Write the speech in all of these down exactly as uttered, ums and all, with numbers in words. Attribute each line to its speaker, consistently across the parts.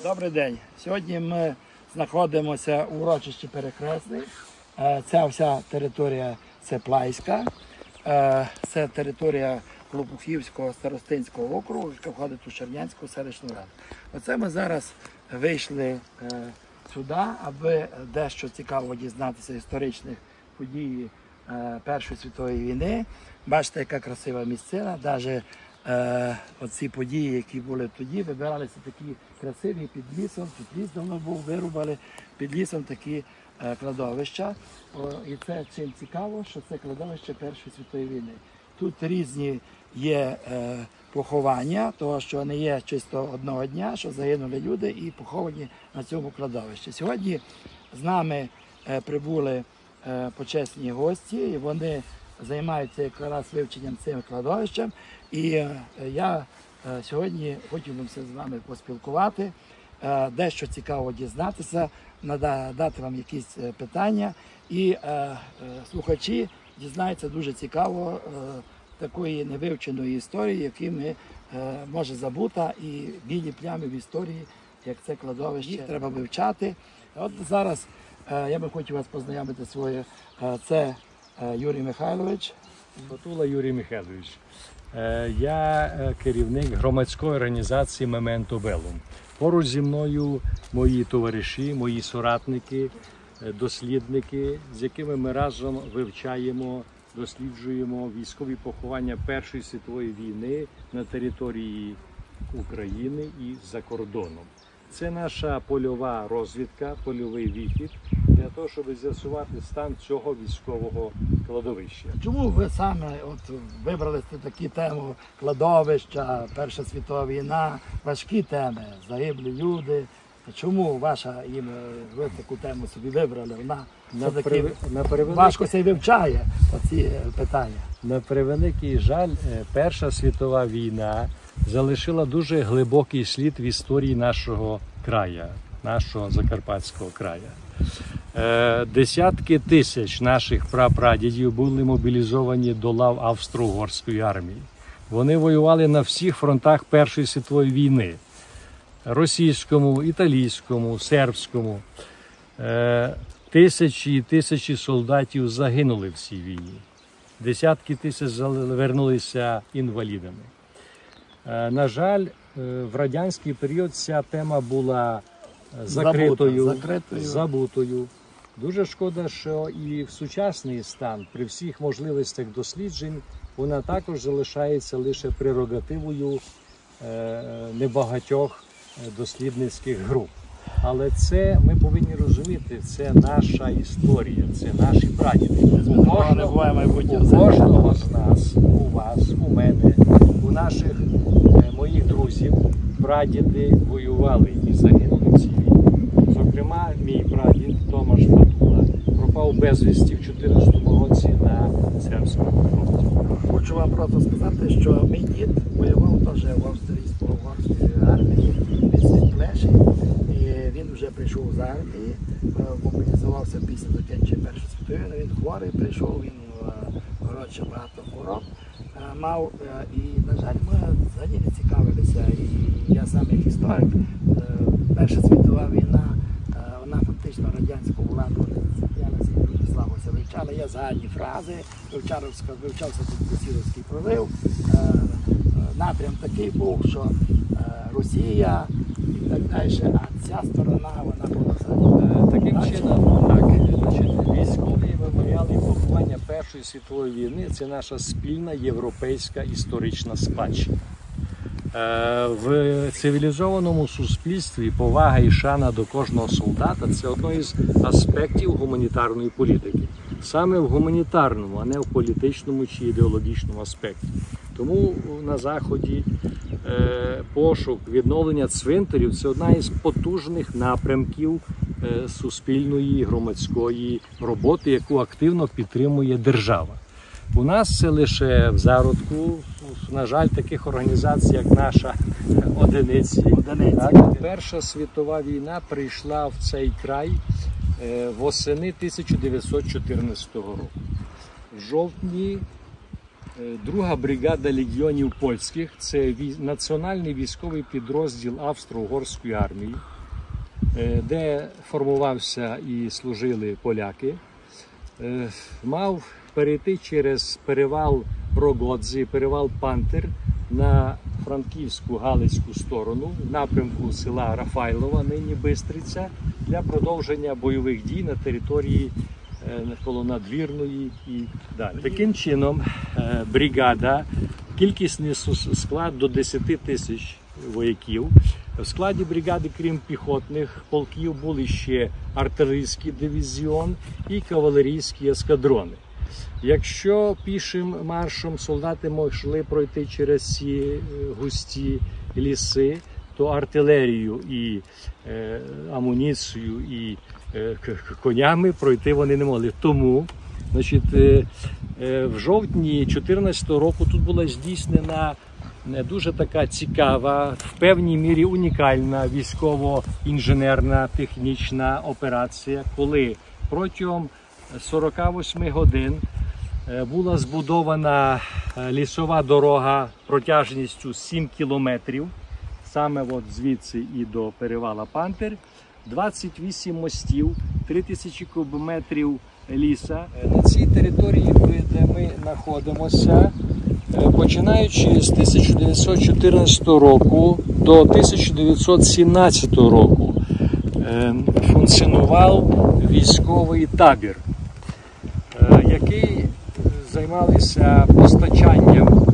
Speaker 1: Добрий день. Сьогодні ми знаходимося у урочищі Перехресний. Ця вся територія це Плайська. Це територія Лопухівського старостинського округу, яка входить у Чернянську селищну раду. Оце ми зараз вийшли сюди, аби дещо цікаво дізнатися історичних подій Першої світової війни. Бачите, яка красива місцина. Навіть Е, оці події, які були тоді, вибиралися такі красиві під лісом, під ліс давно був, вирубали під лісом такі е, кладовища. О, і це чим цікаво, що це кладовище Першої світової війни. Тут різні є е, поховання, того, що не є чисто одного дня, що загинули люди і поховані на цьому кладовищі. Сьогодні з нами е, прибули е, почесні гості, і вони займаються якраз вивченням цим кладовищем. І я сьогодні хотів би з вами поспілкувати, дещо цікаво дізнатися, надати вам якісь питання. І слухачі дізнаються дуже цікаво такої невивченої історії, які ми може забута, і білі плями в історії, як це кладовище, треба вивчати. От зараз я би хотів вас познайомити своє. Це Юрій Михайлович.
Speaker 2: Батула Юрій Михайлович. Я керівник громадської організації «Мементо Беллум». Поруч зі мною мої товариші, мої соратники, дослідники, з якими ми разом вивчаємо, досліджуємо військові поховання Першої світової війни на території України і за кордоном. Це наша польова розвідка, польовий вихід для того, щоб з'ясувати стан цього військового кладовища.
Speaker 1: Чому ви саме от вибрали такі теми кладовища, Перша світова війна, важкі теми, загиблі люди? Чому ваша їм, ви таку тему собі вибрали? Вона
Speaker 2: на при... на превеликий...
Speaker 1: важко себе вивчає ці питання.
Speaker 2: На превеликий жаль, Перша світова війна залишила дуже глибокий слід в історії нашого краю, нашого Закарпатського краю. Десятки тисяч наших прапрадідів були мобілізовані до лав Австро-Угорської армії. Вони воювали на всіх фронтах Першої світової війни. Російському, італійському, сербському. Тисячі і тисячі солдатів загинули в цій війні. Десятки тисяч вернулися інвалідами. На жаль, в радянський період ця тема була закритою,
Speaker 1: закритою.
Speaker 2: забутою. Дуже шкода, що і в сучасний стан, при всіх можливостях досліджень, вона також залишається лише прерогативою небагатьох дослідницьких груп. Але це, ми повинні розуміти, це наша історія, це наші прадіди. У кожного, у кожного з нас, у вас, у мене, у наших моїх друзів, прадіди воювали і загинули в цій війні. Зокрема, мій прадід Томаш Батула пропав безвісті в чотирнадцятому році на сербському фронті.
Speaker 1: Хочу вам просто сказати, що мій дід воював теж в австрійсько-угорській армії, від Світлеші, і він вже прийшов з армії, мобілізувався після закінчення Першої світової війни, він хворий прийшов, він коротше багато хвороб мав, і, на жаль, ми взагалі не цікавилися, і я сам як історик, Перша світова війна, вона фактично радянську владу не зупинялася і дуже слабо все вивчала. Я загальні фрази, вивчався, вивчався тут Косівський пролив, напрям такий був, що Росія і так далі, а ця сторона, вона була взагалі.
Speaker 2: Таким чином, так, військові меморіали і поховання Першої світової війни – це наша спільна європейська історична спадщина. В цивілізованому суспільстві повага і шана до кожного солдата – це одне із аспектів гуманітарної політики. Саме в гуманітарному, а не в політичному чи ідеологічному аспекті. Тому на Заході е, пошук, відновлення цвинтарів – це одна із потужних напрямків е, суспільної громадської роботи, яку активно підтримує держава. У нас це лише в зародку, на жаль, таких організацій, як наша, одиниці.
Speaker 1: одиниці.
Speaker 2: Так, Перша світова війна прийшла в цей край е, восени тисяча дев'ятсот чотирнадцятого року. В жовтні Друга бригада легіонів польських – це вій- національний військовий підрозділ Австро-Угорської армії, е, де формувався і служили поляки. Е, Мав перейти через перевал Рогодзи, перевал Пантер на франківську Галицьку сторону в напрямку села Рафайлова, нині Бистриця, для продовження бойових дій на території навколо Надвірної і далі. Таким чином, бригада, кількісний склад до десяти тисяч вояків. В складі бригади, крім піхотних полків, були ще артилерійський дивізіон і кавалерійські ескадрони. Якщо пішим маршем солдати могли пройти через ці густі ліси, то артилерію і е, амуніцію і е, конями пройти вони не могли. Тому, значить, е, е, в жовтні дві тисячі чотирнадцятого року тут була здійснена дуже така цікава, в певній мірі унікальна військово-інженерна технічна операція, коли протягом сорока восьми годин була збудована лісова дорога протяжністю сім кілометрів, саме от звідси і до перевала Пантер, двадцять вісім мостів, три тисячі кубометрів ліса. На цій території, де ми знаходимося, починаючи з тисяча дев'ятсот чотирнадцятого року до тисяча дев'ятсот сімнадцятого року, функціонував військовий табір, який займалися постачанням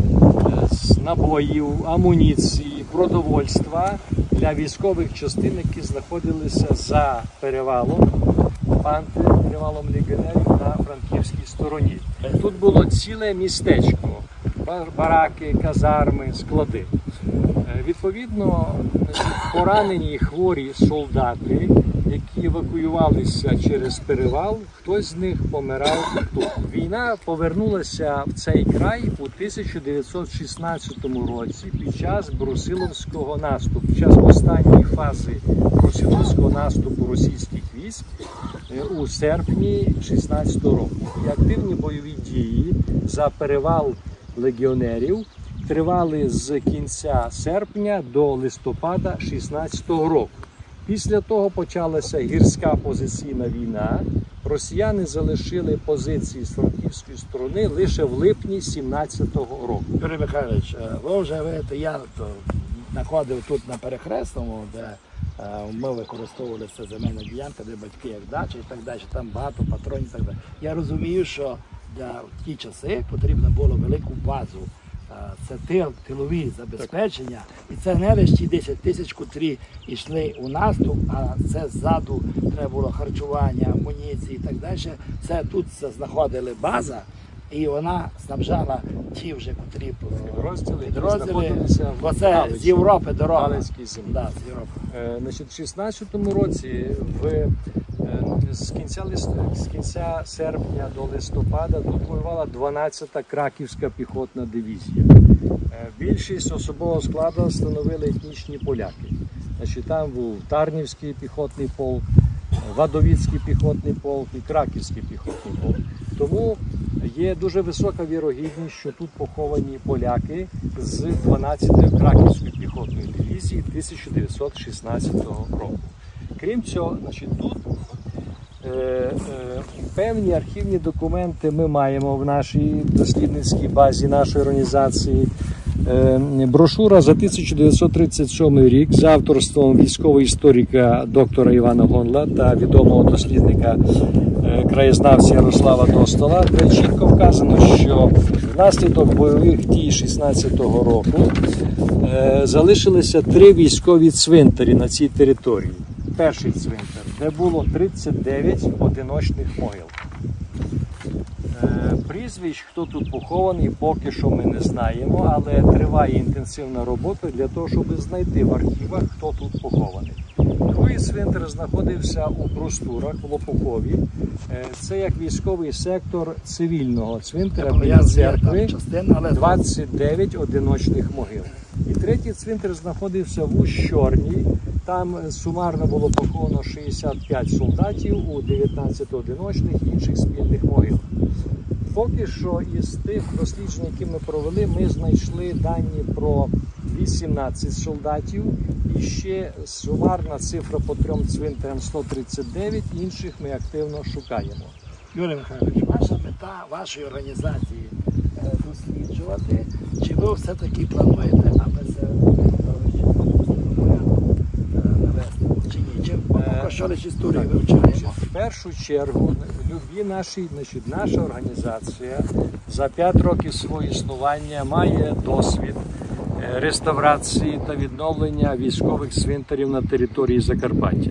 Speaker 2: набоїв, амуніції, продовольства для військових частин, які знаходилися за перевалом Пантер, перевалом легіонерів на франківській стороні. Тут було ціле містечко, бараки, казарми, склади. Відповідно, поранені і хворі солдати, які евакуювалися через перевал, хтось з них помирав тут. Війна повернулася в цей край у тисяча дев'ятсот шістнадцятому році під час Брусиловського наступу, під час останньої фази Брусиловського наступу російських військ у серпні шістнадцятого року. І активні бойові дії за перевал легіонерів тривали з кінця серпня до листопада шістнадцятого року. Після того почалася гірська позиційна війна. Росіяни залишили позиції з франківської сторони лише в липні сімнадцятого року.
Speaker 1: Юрій Михайлович, ви вже видите, я знаходив тут на Перехресному, де ми використовували це земельна ділянка, де батьки як дача і так далі, там багато патронів і так далі. Я розумію, що для ті часи потрібно було велику базу. Це тил, тилові забезпечення, і це не лише ті десять тисяч, котрі йшли у наступ, а це ззаду треба було харчування, амуніції і так далі. Це тут знаходили база, і вона снабжала ті вже, котрі
Speaker 2: підрозділи,
Speaker 1: підрозділи, бо це з Європи дорога.
Speaker 2: Галицькій землі.
Speaker 1: Да, з Європи.
Speaker 2: Е, значить, в шістнадцятому році в, е, з, кінця лист, з кінця серпня до листопада тут воювала дванадцята Краківська піхотна дивізія. Е, більшість особового складу становили етнічні поляки. Значить, там був Тарнівський піхотний полк, Вадовіцький піхотний полк і Краківський піхотний полк. Тому є дуже висока вірогідність, що тут поховані поляки з дванадцятої Краківської піхотної дивізії тисяча дев'ятсот шістнадцятого року. Крім цього, значить, тут е, е, певні архівні документи ми маємо в нашій дослідницькій базі нашої організації. Е, брошура за тисяча дев'ятсот тридцять сьомий рік за авторством військового історика доктора Івана Гонла та відомого дослідника краєзнавця Ярослава Достола, де чітко вказано, що внаслідок бойових дій шістнадцятого року е, залишилися три військові цвинтарі на цій території. Перший цвинтар, де було тридцять дев'ять одиночних могил. Е, прізвищ, хто тут похований, поки що ми не знаємо, але триває інтенсивна робота для того, щоб знайти в архівах, хто тут похований. Другий цвинтар знаходився у Брустурах, в Лопухові. Це як військовий сектор цивільного цвинтаря біля церкви, двадцять дев'ять одиночних могил. І третій цвинтар знаходився в Ущорні. Там сумарно було поховано шістдесят п'ять солдатів у дев'ятнадцять одиночних і інших спільних могил. Поки що із тих досліджень, які ми провели, ми знайшли дані про вісімнадцять солдатів і ще сумарна цифра по трьом цвинтарям сто тридцять дев'ять, інших ми активно шукаємо.
Speaker 1: Юрій Михайлович, ваша мета вашої організації е, досліджувати, чи ви все-таки плануєте, аби це навести, чи ні? Чи поки що лише історію вивчаємо?
Speaker 2: В першу чергу, любі наші, значить, наша організація за п'ять років свого існування має досвід реставрації та відновлення військових цвинтарів на території Закарпаття.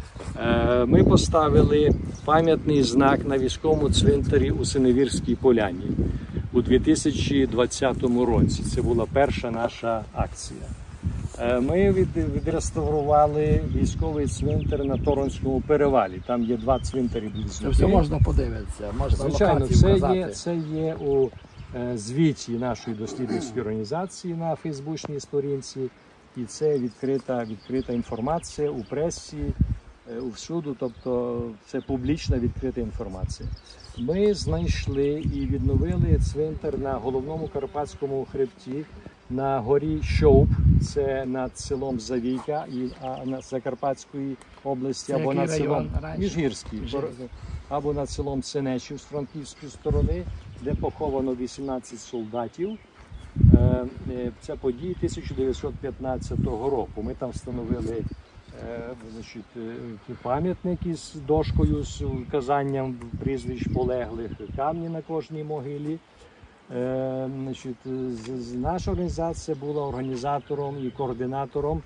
Speaker 2: Ми поставили пам'ятний знак на військовому цвинтарі у Синевірській Поляні у дві тисячі двадцятому році. Це була перша наша акція. Ми відреставрували військовий цвинтар на Торонському перевалі. Там є два цвинтарі близнюки.
Speaker 1: Це все можна подивитися, можна
Speaker 2: Звичайно,
Speaker 1: локації
Speaker 2: це є,
Speaker 1: вказати.
Speaker 2: це є у звіті нашої дослідницької організації на фейсбучній сторінці. І це відкрита, відкрита інформація у пресі, усюду, тобто це публічна відкрита інформація. Ми знайшли і відновили цвинтар на головному Карпатському хребті на горі Щовп, це над селом Завійка і а, на Закарпатської області,
Speaker 1: Це
Speaker 2: або над
Speaker 1: який
Speaker 2: селом
Speaker 1: район?
Speaker 2: Міжгірський,
Speaker 1: Міжгірський.
Speaker 2: або над селом Сенечів з франківської сторони, де поховано вісімнадцять солдатів. Це події тисяча дев'ятсот п'ятнадцятого року. Ми там встановили значить, пам'ятник із дошкою з вказанням прізвищ полеглих, камні на кожній могилі. Значить, наша організація була організатором і координатором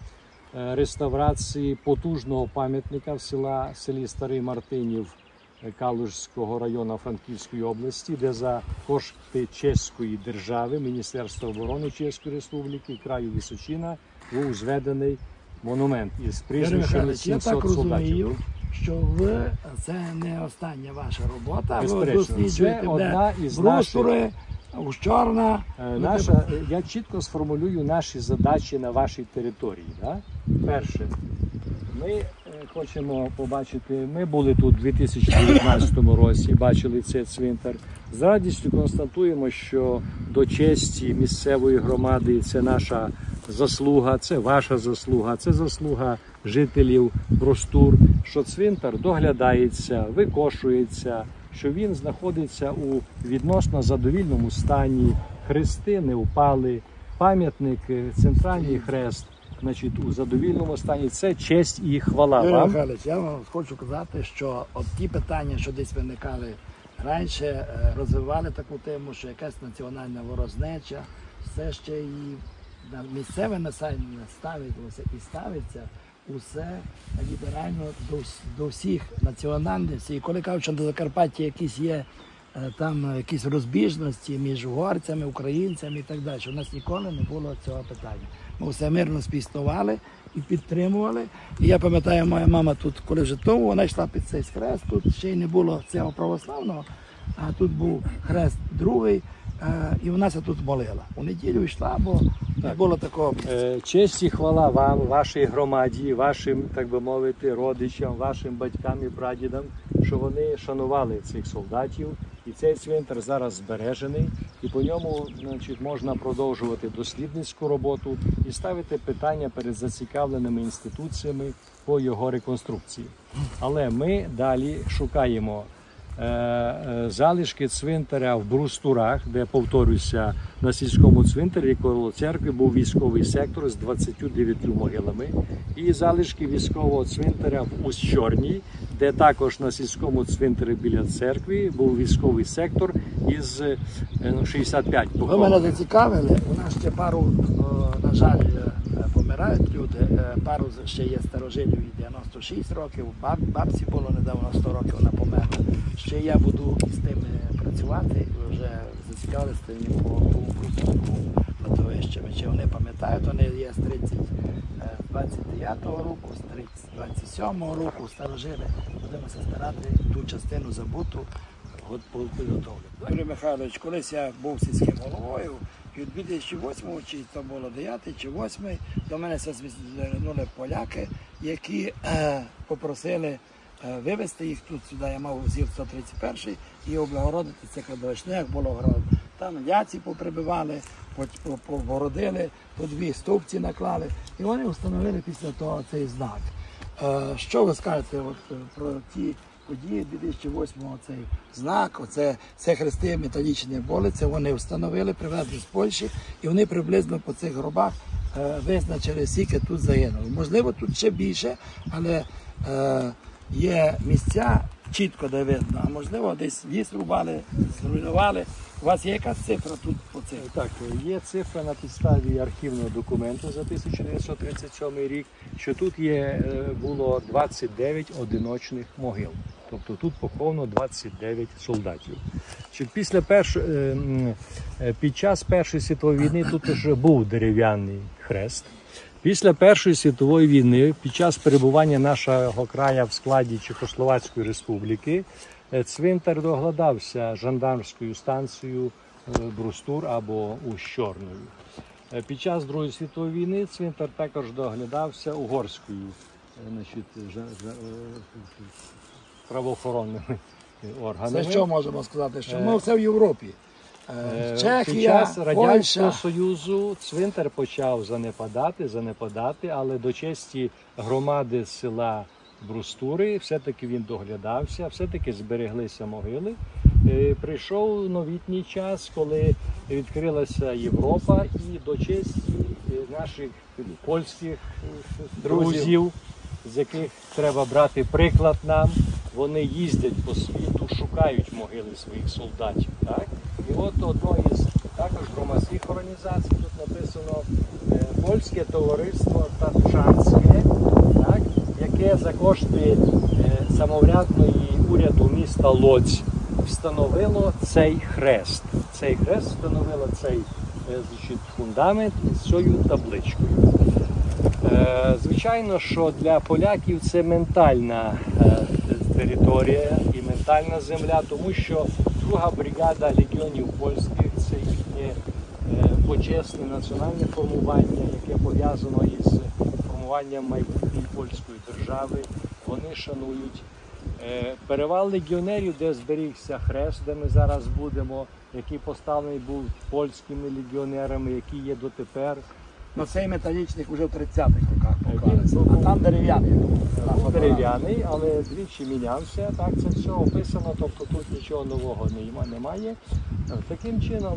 Speaker 2: реставрації потужного пам'ятника в села, в селі Старий Мартинів Калужського району Франківської області, де за кошти Чеської держави, Міністерства оборони Чеської Республіки, краю Височина, був зведений монумент із прізвищами сімсот солдатів.
Speaker 1: Я так розумію, що ви, це не остання ваша робота, ви
Speaker 2: Безперечно,
Speaker 1: досліджуєте,
Speaker 2: це одна
Speaker 1: де
Speaker 2: із
Speaker 1: брустури, ущорна.
Speaker 2: Наша, я чітко сформулюю наші задачі на вашій території. Да? Перше, ми хочемо побачити, ми були тут у дві тисячі дев'ятнадцятому році, бачили цей цвинтар. З радістю констатуємо, що до честі місцевої громади це наша заслуга, це ваша заслуга, це заслуга жителів Брустур, що цвинтар доглядається, викошується, що він знаходиться у відносно задовільному стані, хрести не впали, пам'ятник, центральний хрест, значить, у задовільному стані. Це честь і хвала
Speaker 1: Юрій
Speaker 2: вам.
Speaker 1: Михайлович, я вам хочу казати, що от ті питання, що десь виникали раніше, розвивали таку тему, що якась національна ворожнеча, все ще і місцеве населення ставилося і ставиться усе ліберально до, до всіх національностей. І коли кажуть, що на Закарпатті якісь є там якісь розбіжності між угорцями, українцями і так далі, у нас ніколи не було цього питання. Ми все мирно співіснували і підтримували. І я пам'ятаю, моя мама тут, коли вже тому, вона йшла під цей хрест, тут ще й не було цього православного, а тут був хрест другий, і вона це тут молила. У неділю йшла, бо не було такого.
Speaker 2: Честь і хвала вам, вашій громаді, вашим, так би мовити, родичам, вашим батькам і прадідам, що вони шанували цих солдатів. І цей цвинтар зараз збережений, і по ньому, значить, можна продовжувати дослідницьку роботу і ставити питання перед зацікавленими інституціями по його реконструкції. Але ми далі шукаємо е, е, залишки цвинтаря в Брустурах, де, повторюся, на сільському цвинтарі коло церкви був військовий сектор з двадцятьма дев'ятьма могилами, і залишки військового цвинтаря в Ущорній, де також на сільському цвинтарі біля церкви був військовий сектор із ну, шістдесят п'ять похованих.
Speaker 1: Ви мене зацікавили, у нас ще пару, на жаль, помирають люди, пару ще є старожилів і дев'яносто шість років, баб, бабці було недавно сто років, вона померла. Ще я буду з тими працювати, вже зацікавилися тим кладовищами. Чи вони пам'ятають, вони є з двадцять дев'ятого року, з двадцять сьомого року старожили. Будемо старати ту частину забуту підготовлю. Юрій Михайлович, колись я був сільським головою, і у дві тисячі восьмому, чи то було дев'ятий чи восьмий, до мене звернули поляки, які е, попросили е, вивезти їх тут сюди. Я мав зів сто тридцять перший і облагородити це кладовище. Ну, як було огород. Там яці поприбивали, погородили, по дві стовпці наклали. І вони встановили після того цей знак. Е, що ви скажете от, про ті події дві тисячі восьмого, цей знак, оце, це хрести металічні боли, це вони встановили, привезли з Польщі, і вони приблизно по цих гробах е, визначили, скільки тут загинуло. Можливо, тут ще більше, але е, є місця чітко, де видно, а можливо, десь ліс рубали, зруйнували. У вас є якась цифра тут по цих?
Speaker 2: Так, є цифра на підставі архівного документу за тисяча дев'ятсот тридцять сьомий рік, що тут є, було двадцять дев'ять одиночних могил. Тобто тут поховано двадцять дев'ять солдатів. Після перш... Під час Першої світової війни тут вже був дерев'яний хрест. Після Першої світової війни, під час перебування нашого краю в складі Чехословацької республіки, цвинтар доглядався жандармською станцією Брустур або Усть-Чорною. Під час Другої світової війни цвинтар також доглядався угорською, значить, правоохоронними органами.
Speaker 1: Це що можемо сказати? Що ми все в Європі. Чехія,
Speaker 2: Під час Радянського
Speaker 1: Польща.
Speaker 2: Союзу цвинтар почав занепадати, занепадати, але до честі громади села Брустури все-таки він доглядався, все-таки збереглися могили. Прийшов новітній час, коли відкрилася Європа, і до честі наших польських друзів, з яких треба брати приклад нам, вони їздять по світу, шукають могили своїх солдатів. Так? І от одно із також громадських організацій, тут написано Польське товариство Татчанське, так? Яке за кошти самоврядної уряду міста Лодзь встановило цей хрест. Цей хрест встановило цей значить, фундамент із цією табличкою. Звичайно, що для поляків це ментальна територія і ментальна земля, тому що друга бригада легіонів польських – це їхнє почесне національне формування, яке пов'язано із формуванням майбутньої польської держави. Вони шанують перевал легіонерів, де зберігся хрест, де ми зараз будемо, який поставлений був польськими легіонерами, який є дотепер.
Speaker 1: Ну, цей металічний вже в тридцятих роках поклалися, а там дерев'яний.
Speaker 2: Був дерев'яний, але двічі мінявся, так це все описано, тобто тут нічого нового немає. Таким чином,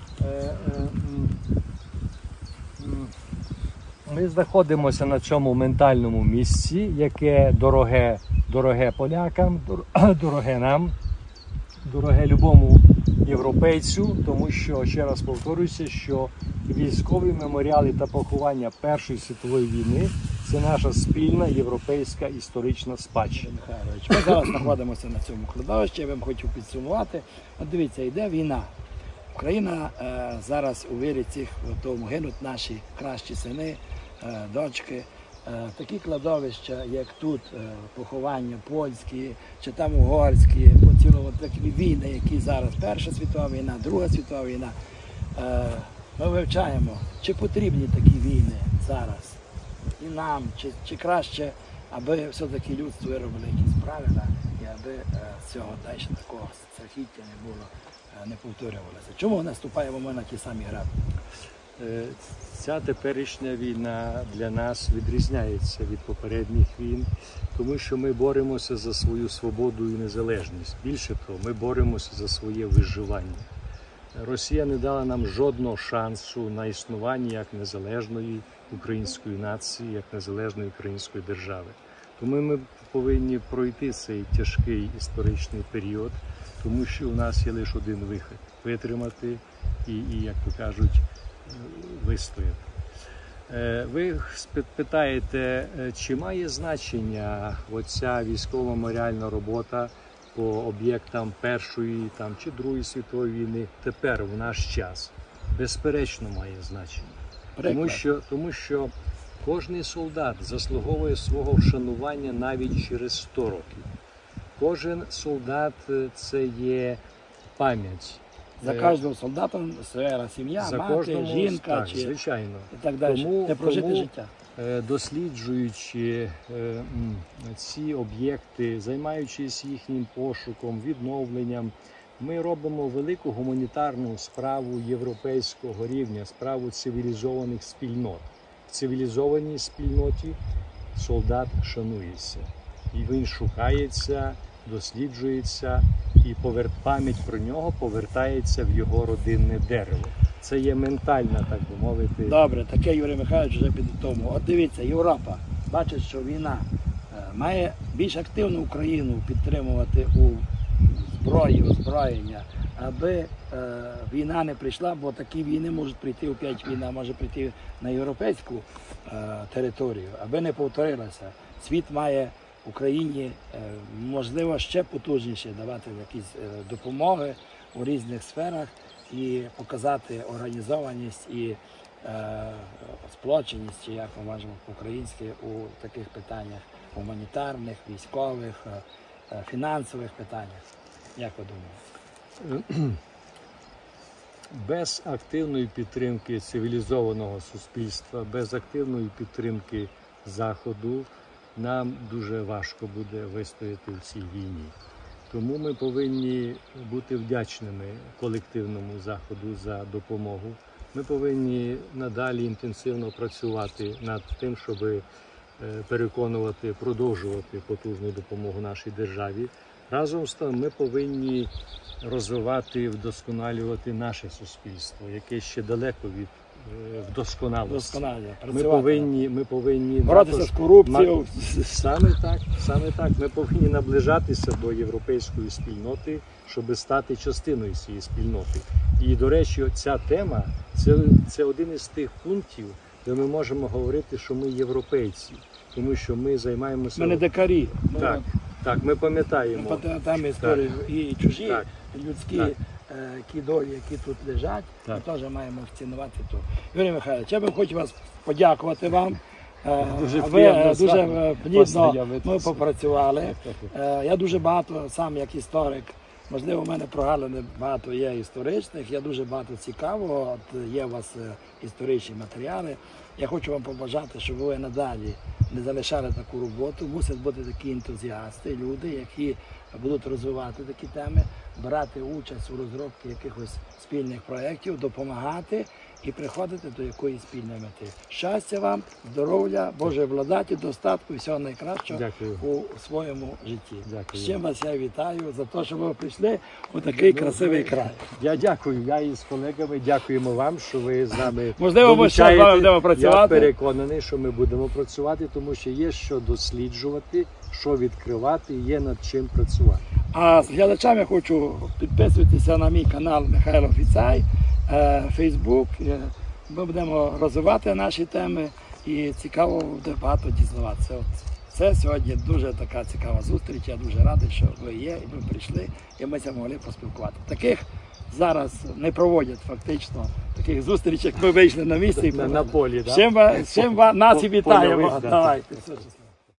Speaker 2: ми знаходимося на цьому ментальному місці, яке дороге, дороге полякам, дороге нам, дороге любому європейцю, тому що, ще раз повторюся, що військові меморіали та поховання Першої світової війни – це наша спільна європейська історична спадщина.
Speaker 1: Михайлович, ми зараз знаходимося на цьому кладовищі, я вам хочу підсумувати. От дивіться, йде війна. Україна е, зараз у вирі цих, тому гинуть наші кращі сини, е, дочки. Е, такі кладовища, як тут, е, поховання польські, чи там угорські, по цілому такі війни, які зараз Перша світова війна, Друга світова війна. Е, ми вивчаємо, чи потрібні такі війни зараз і нам, чи, чи краще, аби все-таки людство виробило якісь правила, і аби е, цього далі такого страхіття не було, е, не повторювалося. Чому наступаємо ми на ті самі граби?
Speaker 2: Ця теперішня війна для нас відрізняється від попередніх війн, тому що ми боремося за свою свободу і незалежність. Більше того, ми боремося за своє виживання. Росія не дала нам жодного шансу на існування як незалежної української нації, як незалежної української держави. Тому ми повинні пройти цей тяжкий історичний період, тому що у нас є лише один вихід – витримати і, і як то кажуть, вистояти. Ви питаєте, чи має значення оця військово-меморіальна робота по об'єктам Першої там, чи Другої світової війни тепер, в наш час? Безперечно має значення. Тому що, тому що кожний солдат заслуговує свого вшанування навіть через сто років. Кожен солдат – це є пам'ять.
Speaker 1: За кожним солдатом своя сім'я,
Speaker 2: За
Speaker 1: мати,
Speaker 2: кожному,
Speaker 1: жінка
Speaker 2: так,
Speaker 1: чи
Speaker 2: звичайно.
Speaker 1: і так далі.
Speaker 2: Тому,
Speaker 1: Де прожити
Speaker 2: тому,
Speaker 1: життя.
Speaker 2: е, досліджуючи е, м, ці об'єкти, займаючись їхнім пошуком, відновленням, ми робимо велику гуманітарну справу європейського рівня, справу цивілізованих спільнот. В цивілізованій спільноті солдат шанується, і він шукається, досліджується, і повер... пам'ять про нього повертається в його родинне дерево. Це є ментальна, так би мовити.
Speaker 1: Добре, таке Юрій Михайлович вже піде тому. От дивіться, Європа бачить, що війна е, має більш активну Україну підтримувати у зброї, озброєння, аби е, війна не прийшла, бо такі війни можуть прийти, опять війна може прийти на європейську е, територію, аби не повторилася. Світ має Україні, е, можливо, ще потужніше давати якісь е, допомоги у різних сферах і показати організованість і е, сплоченість, чи як ми можемо по-українськи, у таких питаннях гуманітарних, військових, е, фінансових питаннях. Як ви думаєте?
Speaker 2: Без активної підтримки цивілізованого суспільства, без активної підтримки Заходу нам дуже важко буде вистояти в цій війні. Тому ми повинні бути вдячними колективному Заходу за допомогу. Ми повинні надалі інтенсивно працювати над тим, щоб переконувати, продовжувати потужну допомогу нашій державі. Разом з тим ми повинні розвивати, вдосконалювати наше суспільство, яке ще далеко від вдосконалості. Ми повинні, ми повинні
Speaker 1: боротися з корупцією.
Speaker 2: Саме так, саме так. Ми повинні наближатися до європейської спільноти, щоб стати частиною цієї спільноти. І, до речі, ця тема це, це один із тих пунктів, де ми можемо говорити, що ми європейці, тому що ми займаємося.
Speaker 1: Ми не дикарі.
Speaker 2: Так, так, ми пам'ятаємо.
Speaker 1: Ми пам'ятаємо історію і чужі,
Speaker 2: так,
Speaker 1: людські
Speaker 2: так.
Speaker 1: Ті долі, які тут лежать,
Speaker 2: так.
Speaker 1: Ми теж маємо цінувати тут. Юрій Михайлович, я би хотів вас подякувати вам.
Speaker 2: Дуже
Speaker 1: ви дуже плідно ми попрацювали. Я дуже багато, сам як історик, можливо, у мене прогалини багато є історичних, я дуже багато цікавого, от є у вас історичні матеріали. Я хочу вам побажати, щоб ви надалі не залишали таку роботу. Мусять бути такі ентузіасти, люди, які будуть розвивати такі теми, брати участь у розробці якихось спільних проєктів, допомагати і приходити до якоїсь спільної мети. Щастя вам, здоров'я, Божої благодаті, достатку і всього найкращого.
Speaker 2: Дякую.
Speaker 1: У своєму житті.
Speaker 2: Дякую.
Speaker 1: З чим вас я вітаю за те, що ви прийшли у такий красивий край.
Speaker 2: Я дякую. Я із колегами дякуємо вам, що ви з нами.
Speaker 1: Можливо, ми ще з вами будемо працювати.
Speaker 2: Я переконаний, що ми будемо працювати, тому що є що досліджувати, що відкривати, є над чим працювати.
Speaker 1: А з глядачами я хочу підписуватися на мій канал Михайло Фіцай, Фейсбук. Ми будемо розвивати наші теми і цікаво буде багато дізнаватися. От це сьогодні дуже така цікава зустріч. Я дуже радий, що ви є, і ви прийшли, і ми це могли поспілкувати. Таких зараз не проводять фактично таких зустрічей, як ми вийшли на місці.
Speaker 2: На, на полі, так?
Speaker 1: З чим, з чим нас і вітаємо.
Speaker 2: Польових, да.
Speaker 1: Давайте.